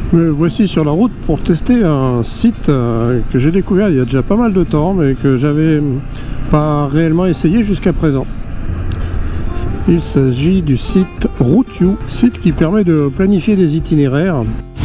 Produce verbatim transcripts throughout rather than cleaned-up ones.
Me voici sur la route pour tester un site euh, que j'ai découvert il y a déjà pas mal de temps, mais que j'avais pas réellement essayé jusqu'à présent. Il s'agit du site Route.you, site qui permet de planifier des itinéraires.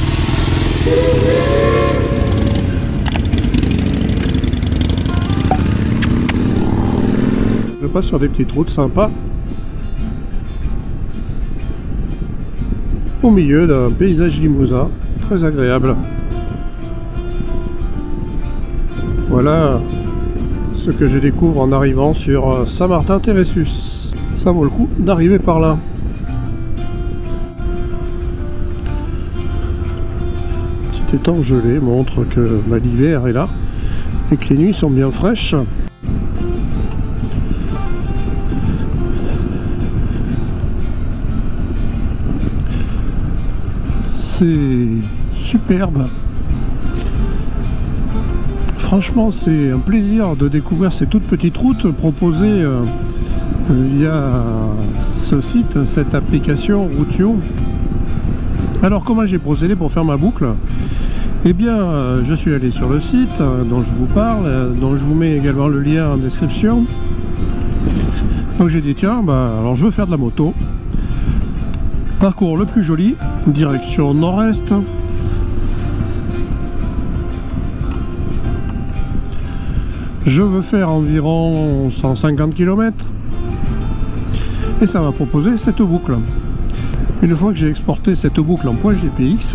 Je passe sur des petites routes sympas, au milieu d'un paysage limousin très agréable. Voilà ce que je découvre en arrivant sur Saint-Martin-Térésus. Ça vaut le coup d'arriver par là. Petit étang gelé montre que bah, l'hiver est là et que les nuits sont bien fraîches. C'est superbe. Franchement, c'est un plaisir de découvrir ces toutes petites routes proposées euh, via ce site, cette application Route.you. Alors, comment j'ai procédé pour faire ma boucle? Eh bien, euh, je suis allé sur le site euh, dont je vous parle, euh, dont je vous mets également le lien en description. Donc j'ai dit, tiens, bah, alors je veux faire de la moto. Parcours le plus joli, direction nord-est. Je veux faire environ cent cinquante kilomètres. Et ça m'a proposé cette boucle. Une fois que j'ai exporté cette boucle en .gpx,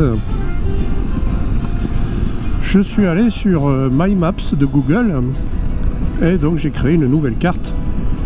je suis allé sur My Maps de Google et donc j'ai créé une nouvelle carte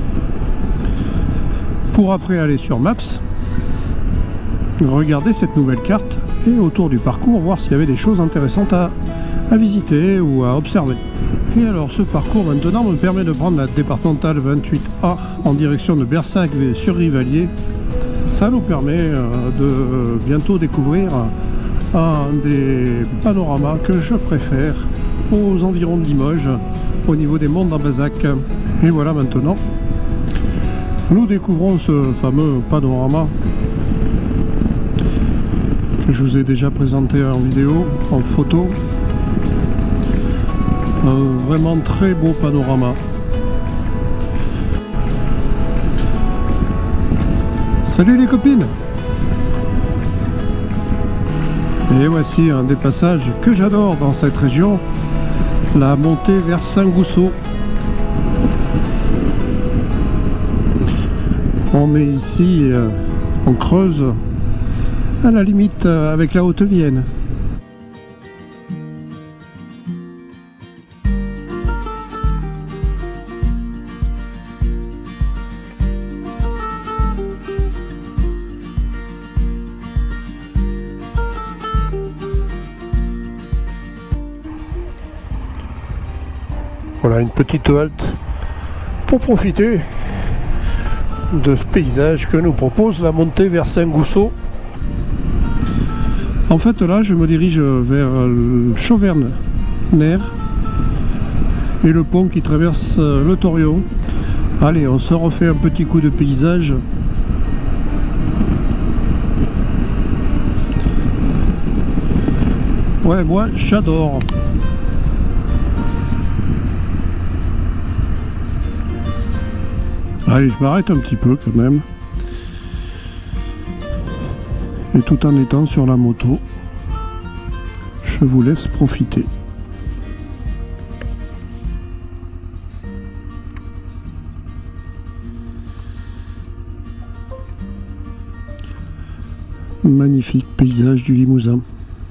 pour après aller sur Maps, regarder cette nouvelle carte et autour du parcours voir s'il y avait des choses intéressantes à, à visiter ou à observer. Et alors ce parcours maintenant me permet de prendre la départementale vingt-huit A en direction de Bersac sur Rivalier. Ça nous permet euh, de bientôt découvrir un des panoramas que je préfère aux environs de Limoges, au niveau des monts d'Abazac. Et voilà, maintenant nous découvrons ce fameux panorama que je vous ai déjà présenté en vidéo, en photo. Un vraiment très beau panorama. Salut les copines! Et voici un des passages que j'adore dans cette région, la montée vers Saint-Gousseau. On est ici euh, en Creuse, à la limite euh, avec la Haute-Vienne. Voilà une petite halte pour profiter de ce paysage que nous propose la montée vers Saint-Gousseau. En fait là je me dirige vers Chauverne-Ner et le pont qui traverse le Thorion. Allez, on se refait un petit coup de paysage. Ouais, moi j'adore. Allez, je m'arrête un petit peu quand même. Et tout en étant sur la moto, je vous laisse profiter. Magnifique paysage du Limousin.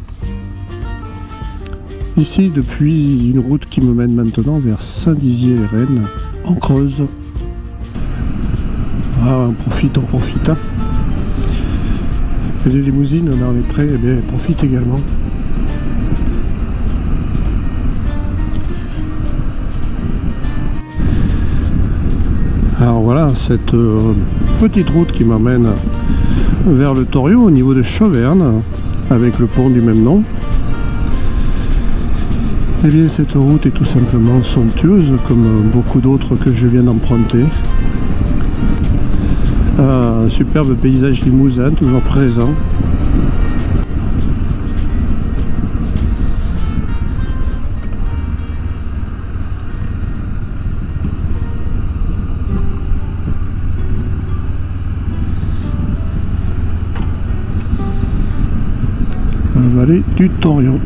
Ici, depuis une route qui me mène maintenant vers Saint-Dizier-les-Rennes, en Creuse. Ah, on profite, on profite. Hein. Et les limousines dans les prés, eh bien, profitent également. Alors voilà, cette euh, petite route qui m'amène vers le Thorion au niveau de Chauverne, avec le pont du même nom. Eh bien, cette route est tout simplement somptueuse, comme beaucoup d'autres que je viens d'emprunter. Un superbe paysage limousin, toujours présent. la vallée du Torion.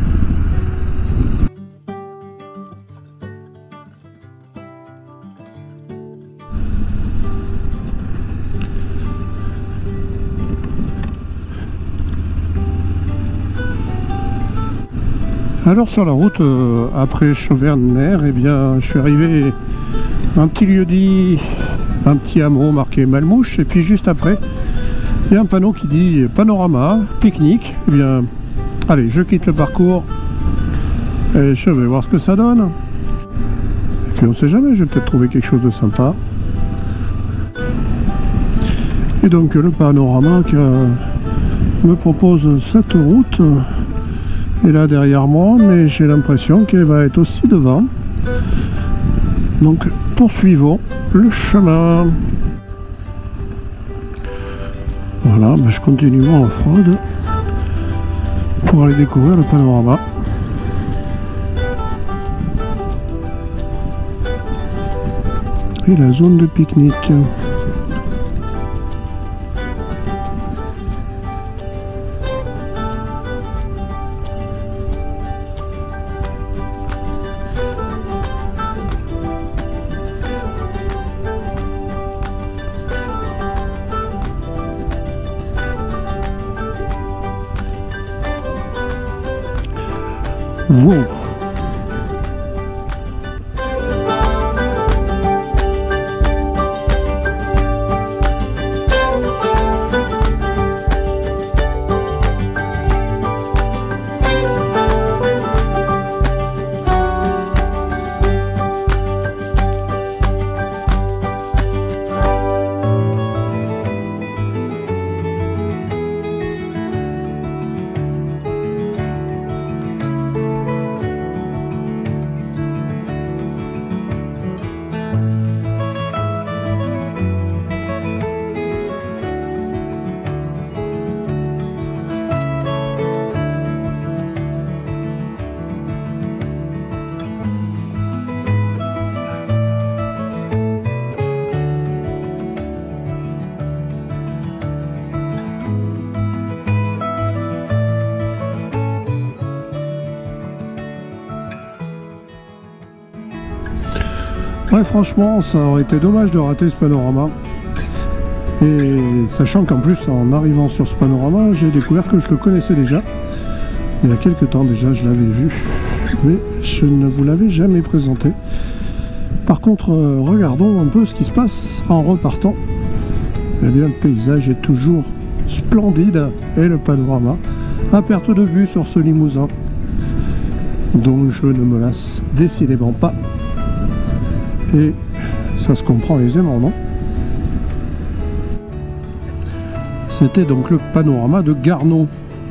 Alors sur la route, euh, après Chauverne-Mer, eh bien, je suis arrivé à un petit lieu-dit, un petit hameau marqué Malmouche, et puis juste après, il y a un panneau qui dit panorama, pique-nique. Eh bien, allez, je quitte le parcours et je vais voir ce que ça donne. Et puis on sait jamais, je vais peut-être trouver quelque chose de sympa. Et donc le panorama qui euh, me propose cette route est là derrière moi, mais j'ai l'impression qu'elle va être aussi devant. Donc poursuivons le chemin. Voilà, ben je continue mon off-road pour aller découvrir le panorama. Et la zone de pique-nique. Wow. Ouais, franchement, ça aurait été dommage de rater ce panorama. Et sachant qu'en plus, en arrivant sur ce panorama, j'ai découvert que je le connaissais déjà. Il y a quelques temps déjà, je l'avais vu, mais je ne vous l'avais jamais présenté. Par contre, euh, regardons un peu ce qui se passe en repartant. Eh bien, le paysage est toujours splendide et le panorama à perte de vue sur ce Limousin, dont je ne me lasse décidément pas. Et ça se comprend aisément, non? C'était donc le panorama de Garneau.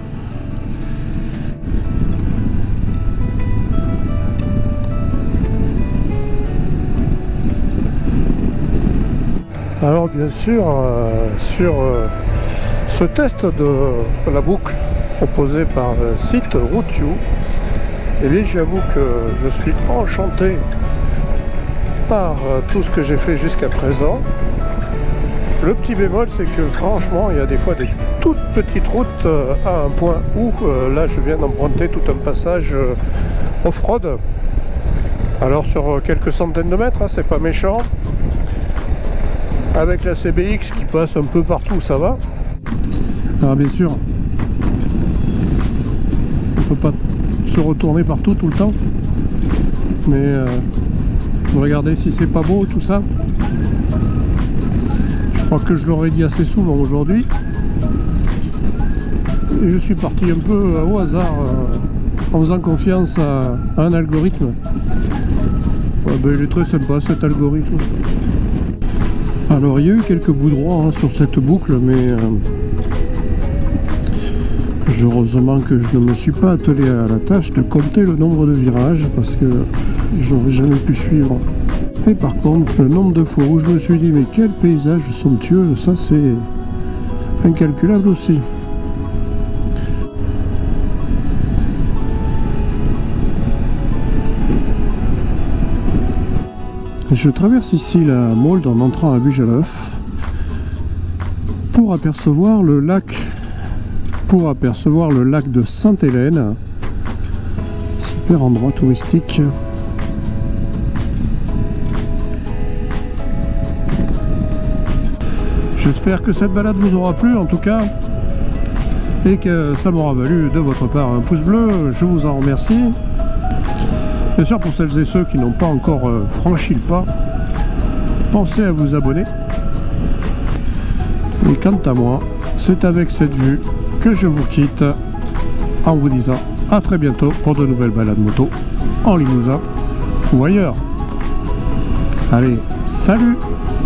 Alors bien sûr, euh, sur euh, ce test de la boucle proposé par le site Route You, eh bien j'avoue que je suis enchanté par euh, tout ce que j'ai fait jusqu'à présent. Le petit bémol, c'est que franchement, il y a des fois des toutes petites routes euh, à un point où, euh, là, je viens d'emprunter tout un passage euh, off-road. Alors sur euh, quelques centaines de mètres, hein, c'est pas méchant. Avec la C B X qui passe un peu partout, ça va. Alors bien sûr, on peut pas se retourner partout tout le temps, mais euh, regardez si c'est pas beau tout ça. Je crois que je l'aurais dit assez souvent aujourd'hui. Et je suis parti un peu au hasard euh, en faisant confiance à, à un algorithme. Ouais, ben, il est très sympa cet algorithme. Alors il y a eu quelques bouts droits hein, sur cette boucle, mais euh, heureusement que je ne me suis pas attelé à la tâche de compter le nombre de virages parce que j'aurais jamais pu suivre. Et par contre, le nombre de fois où je me suis dit mais quel paysage somptueux, ça c'est incalculable aussi. Je traverse ici la Maulde en entrant à Bugeleuf pour apercevoir le lac pour apercevoir le lac de Sainte-Hélène. Super endroit touristique. J'espère que cette balade vous aura plu en tout cas, et que ça m'aura valu de votre part un pouce bleu. Je vous en remercie. Bien sûr, pour celles et ceux qui n'ont pas encore euh, franchi le pas, pensez à vous abonner. Et quant à moi, c'est avec cette vue que je vous quitte en vous disant à très bientôt pour de nouvelles balades moto en Limousin ou ailleurs. Allez, salut!